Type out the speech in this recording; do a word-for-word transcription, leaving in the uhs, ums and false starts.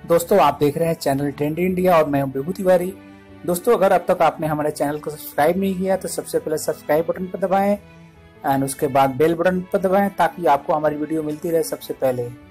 दोस्तों आप देख रहे हैं चैनल ट्रेंडी इंडिया और मैं हूं विभू तिवारी। दोस्तों अगर अब तक आपने हमारे चैनल को सब्सक्राइब नहीं किया तो सबसे पहले सब्सक्राइब बटन पर दबाएं एंड उसके बाद बेल बटन पर दबाएं ताकि आपको हमारी वीडियो मिलती रहे सबसे पहले।